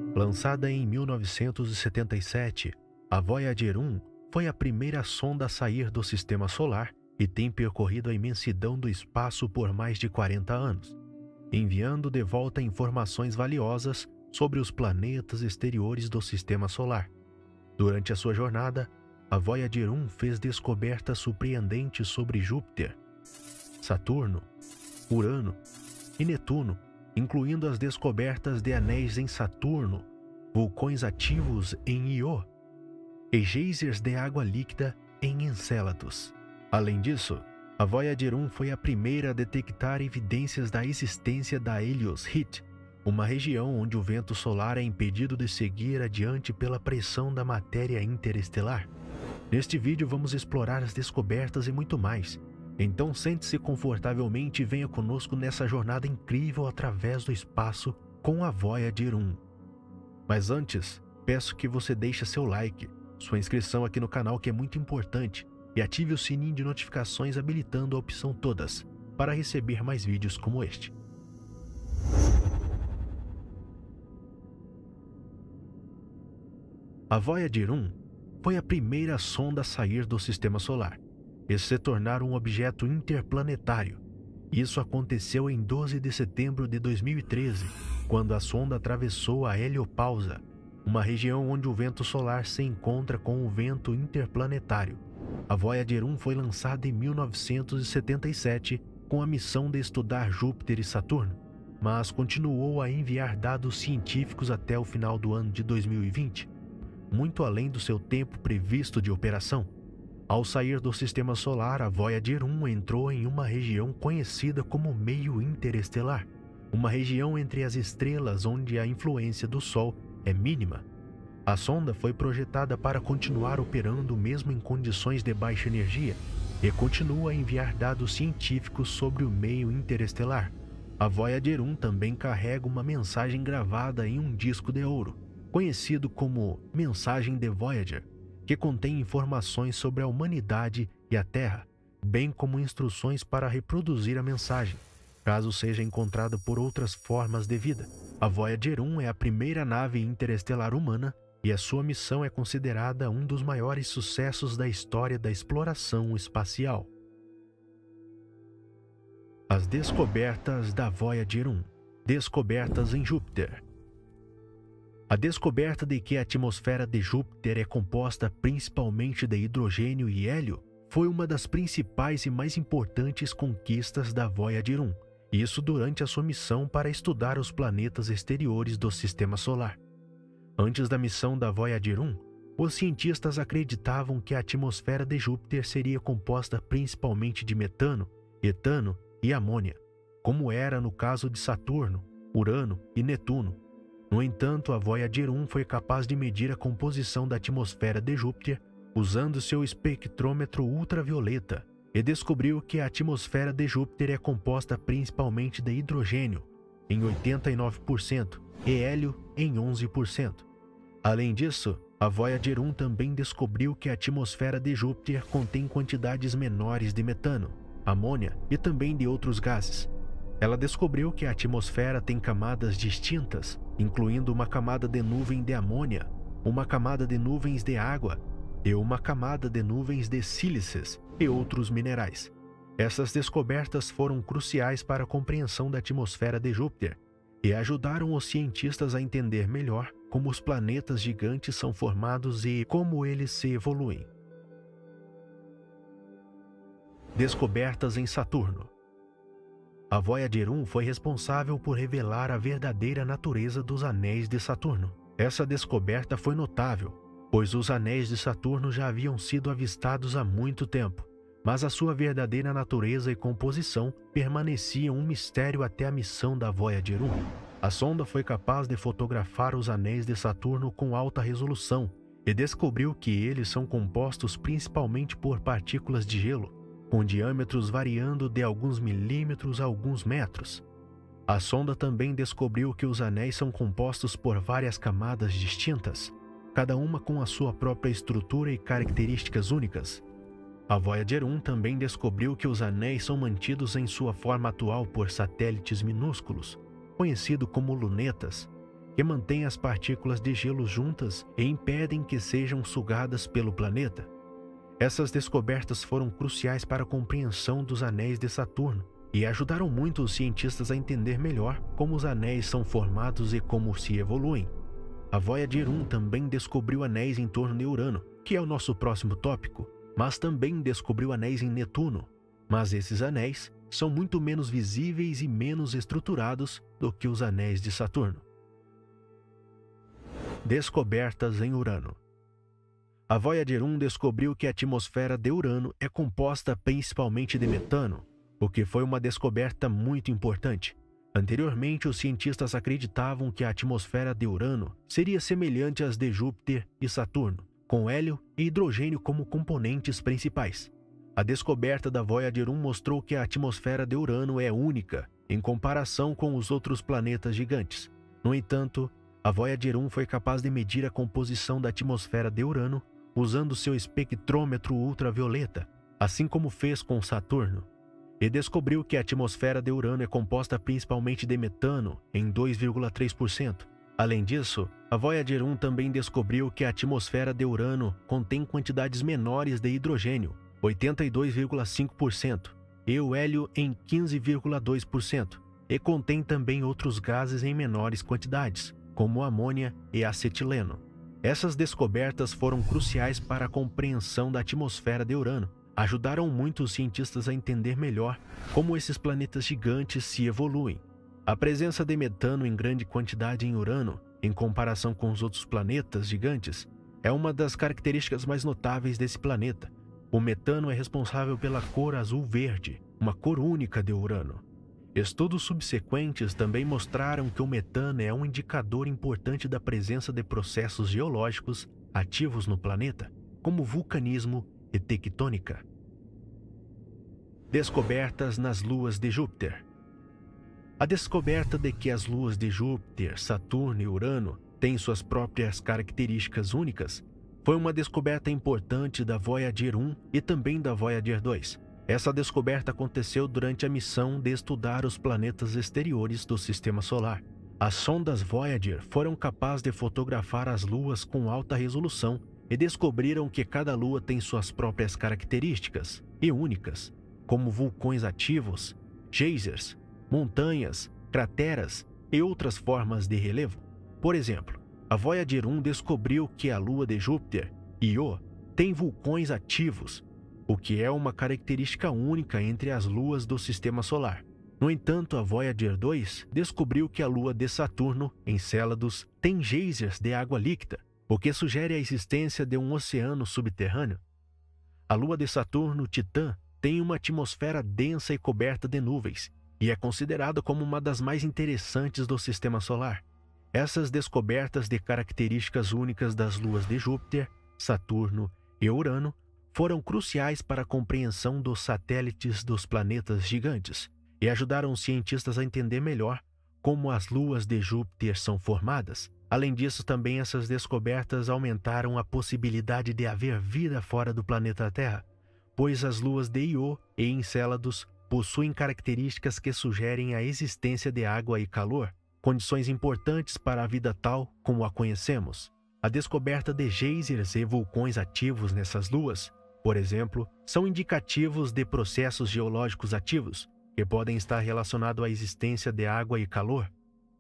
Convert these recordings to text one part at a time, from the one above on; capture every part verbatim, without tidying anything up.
Lançada em mil novecentos e setenta e sete, a Voyager um foi a primeira sonda a sair do Sistema Solar e tem percorrido a imensidão do espaço por mais de quarenta anos, enviando de volta informações valiosas sobre os planetas exteriores do Sistema Solar. Durante a sua jornada, a Voyager um fez descobertas surpreendentes sobre Júpiter, Saturno, Urano e Netuno, incluindo as descobertas de anéis em Saturno, vulcões ativos em Io e geysers de água líquida em Encélados. Além disso, a Voyager um foi a primeira a detectar evidências da existência da Helios Heat, uma região onde o vento solar é impedido de seguir adiante pela pressão da matéria interestelar. Neste vídeo vamos explorar as descobertas e muito mais. Então sente-se confortavelmente e venha conosco nessa jornada incrível através do espaço com a Voyager um. Mas antes, peço que você deixe seu like, sua inscrição aqui no canal que é muito importante e ative o sininho de notificações habilitando a opção todas para receber mais vídeos como este. A Voyager um foi a primeira sonda a sair do Sistema Solar e se tornar um objeto interplanetário. Isso aconteceu em doze de setembro de dois mil e treze, quando a sonda atravessou a heliopausa, uma região onde o vento solar se encontra com o vento interplanetário. A Voyager um foi lançada em mil novecentos e setenta e sete com a missão de estudar Júpiter e Saturno, mas continuou a enviar dados científicos até o final do ano de dois mil e vinte, muito além do seu tempo previsto de operação. Ao sair do Sistema Solar, a Voyager um entrou em uma região conhecida como meio interestelar, uma região entre as estrelas onde a influência do Sol é mínima. A sonda foi projetada para continuar operando mesmo em condições de baixa energia e continua a enviar dados científicos sobre o meio interestelar. A Voyager um também carrega uma mensagem gravada em um disco de ouro, conhecido como Mensagem de Voyager, que contém informações sobre a humanidade e a Terra, bem como instruções para reproduzir a mensagem, caso seja encontrada por outras formas de vida. A Voyager um é a primeira nave interestelar humana e a sua missão é considerada um dos maiores sucessos da história da exploração espacial. As descobertas da Voyager um. Descobertas em Júpiter. A descoberta de que a atmosfera de Júpiter é composta principalmente de hidrogênio e hélio foi uma das principais e mais importantes conquistas da Voyager um, isso durante a sua missão para estudar os planetas exteriores do Sistema Solar. Antes da missão da Voyager um, os cientistas acreditavam que a atmosfera de Júpiter seria composta principalmente de metano, etano e amônia, como era no caso de Saturno, Urano e Netuno. No entanto, a Voyager um foi capaz de medir a composição da atmosfera de Júpiter usando seu espectrômetro ultravioleta e descobriu que a atmosfera de Júpiter é composta principalmente de hidrogênio, em oitenta e nove por cento, e hélio, em onze por cento. Além disso, a Voyager um também descobriu que a atmosfera de Júpiter contém quantidades menores de metano, amônia e também de outros gases. Ela descobriu que a atmosfera tem camadas distintas, incluindo uma camada de nuvem de amônia, uma camada de nuvens de água e uma camada de nuvens de sílices e outros minerais. Essas descobertas foram cruciais para a compreensão da atmosfera de Júpiter e ajudaram os cientistas a entender melhor como os planetas gigantes são formados e como eles se evoluem. Descobertas em Saturno. A Voyager um foi responsável por revelar a verdadeira natureza dos anéis de Saturno. Essa descoberta foi notável, pois os anéis de Saturno já haviam sido avistados há muito tempo, mas a sua verdadeira natureza e composição permaneciam um mistério até a missão da Voyager um. A sonda foi capaz de fotografar os anéis de Saturno com alta resolução e descobriu que eles são compostos principalmente por partículas de gelo, com diâmetros variando de alguns milímetros a alguns metros. A sonda também descobriu que os anéis são compostos por várias camadas distintas, cada uma com a sua própria estrutura e características únicas. A Voyager um também descobriu que os anéis são mantidos em sua forma atual por satélites minúsculos, conhecidos como lunetas, que mantêm as partículas de gelo juntas e impedem que sejam sugadas pelo planeta. Essas descobertas foram cruciais para a compreensão dos anéis de Saturno e ajudaram muito os cientistas a entender melhor como os anéis são formados e como se evoluem. A Voyager um também descobriu anéis em torno de Urano, que é o nosso próximo tópico, mas também descobriu anéis em Netuno. Mas esses anéis são muito menos visíveis e menos estruturados do que os anéis de Saturno. Descobertas em Urano. A Voyager um descobriu que a atmosfera de Urano é composta principalmente de metano, o que foi uma descoberta muito importante. Anteriormente, os cientistas acreditavam que a atmosfera de Urano seria semelhante às de Júpiter e Saturno, com hélio e hidrogênio como componentes principais. A descoberta da Voyager um mostrou que a atmosfera de Urano é única em comparação com os outros planetas gigantes. No entanto, a Voyager um foi capaz de medir a composição da atmosfera de Urano usando seu espectrômetro ultravioleta, assim como fez com Saturno, e descobriu que a atmosfera de Urano é composta principalmente de metano, em dois vírgula três por cento. Além disso, a Voyager um também descobriu que a atmosfera de Urano contém quantidades menores de hidrogênio, oitenta e dois vírgula cinco por cento, e o hélio em quinze vírgula dois por cento, e contém também outros gases em menores quantidades, como amônia e acetileno. Essas descobertas foram cruciais para a compreensão da atmosfera de Urano. Ajudaram muito os cientistas a entender melhor como esses planetas gigantes se evoluem. A presença de metano em grande quantidade em Urano, em comparação com os outros planetas gigantes, é uma das características mais notáveis desse planeta. O metano é responsável pela cor azul-verde, uma cor única de Urano. Estudos subsequentes também mostraram que o metano é um indicador importante da presença de processos geológicos ativos no planeta, como vulcanismo e tectônica. Descobertas nas luas de Júpiter. A descoberta de que as luas de Júpiter, Saturno e Urano têm suas próprias características únicas foi uma descoberta importante da Voyager um e também da Voyager dois. Essa descoberta aconteceu durante a missão de estudar os planetas exteriores do Sistema Solar. As sondas Voyager foram capazes de fotografar as luas com alta resolução e descobriram que cada lua tem suas próprias características e únicas, como vulcões ativos, geysers, montanhas, crateras e outras formas de relevo. Por exemplo, a Voyager um descobriu que a lua de Júpiter, Io, tem vulcões ativos, o que é uma característica única entre as luas do Sistema Solar. No entanto, a Voyager dois descobriu que a lua de Saturno, Encélados, tem geysers de água líquida, o que sugere a existência de um oceano subterrâneo. A lua de Saturno, Titã, tem uma atmosfera densa e coberta de nuvens, e é considerada como uma das mais interessantes do Sistema Solar. Essas descobertas de características únicas das luas de Júpiter, Saturno e Urano foram cruciais para a compreensão dos satélites dos planetas gigantes e ajudaram os cientistas a entender melhor como as luas de Júpiter são formadas. Além disso, também essas descobertas aumentaram a possibilidade de haver vida fora do planeta Terra, pois as luas de Io e Encélados possuem características que sugerem a existência de água e calor, condições importantes para a vida tal como a conhecemos. A descoberta de geysers e vulcões ativos nessas luas, por exemplo, são indicativos de processos geológicos ativos, que podem estar relacionados à existência de água e calor.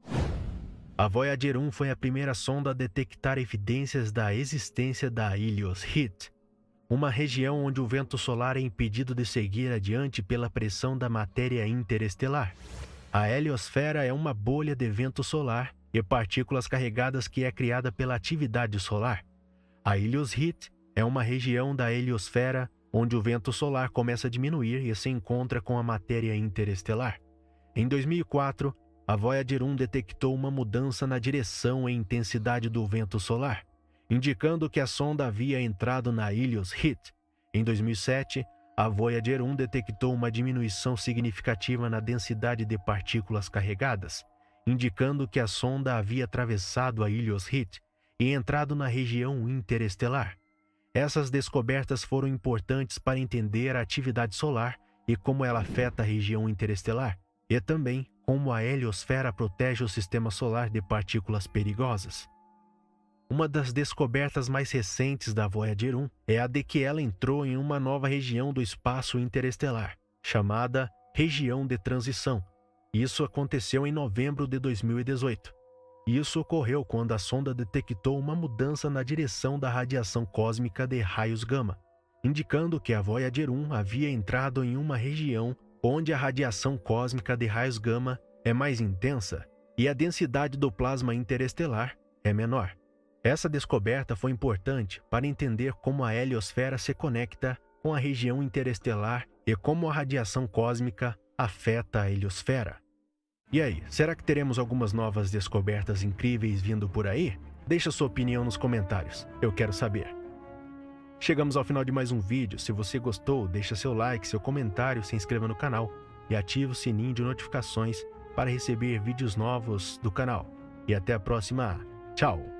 A Voyager um foi a primeira sonda a detectar evidências da existência da Helios Heat, uma região onde o vento solar é impedido de seguir adiante pela pressão da matéria interestelar. A heliosfera é uma bolha de vento solar e partículas carregadas que é criada pela atividade solar. A Helios Heat é uma região da heliosfera onde o vento solar começa a diminuir e se encontra com a matéria interestelar. Em dois mil e quatro, a Voyager um detectou uma mudança na direção e intensidade do vento solar, indicando que a sonda havia entrado na Helios Heat. Em dois mil e sete, a Voyager um detectou uma diminuição significativa na densidade de partículas carregadas, indicando que a sonda havia atravessado a Helios Heat e entrado na região interestelar. Essas descobertas foram importantes para entender a atividade solar e como ela afeta a região interestelar, e também como a heliosfera protege o sistema solar de partículas perigosas. Uma das descobertas mais recentes da Voyager um é a de que ela entrou em uma nova região do espaço interestelar, chamada região de transição. Isso aconteceu em novembro de dois mil e dezoito. Isso ocorreu quando a sonda detectou uma mudança na direção da radiação cósmica de raios gama, indicando que a Voyager um havia entrado em uma região onde a radiação cósmica de raios gama é mais intensa e a densidade do plasma interestelar é menor. Essa descoberta foi importante para entender como a heliosfera se conecta com a região interestelar e como a radiação cósmica afeta a heliosfera. E aí, será que teremos algumas novas descobertas incríveis vindo por aí? Deixa sua opinião nos comentários, eu quero saber. Chegamos ao final de mais um vídeo. Se você gostou, deixa seu like, seu comentário, se inscreva no canal e ative o sininho de notificações para receber vídeos novos do canal. E até a próxima. Tchau!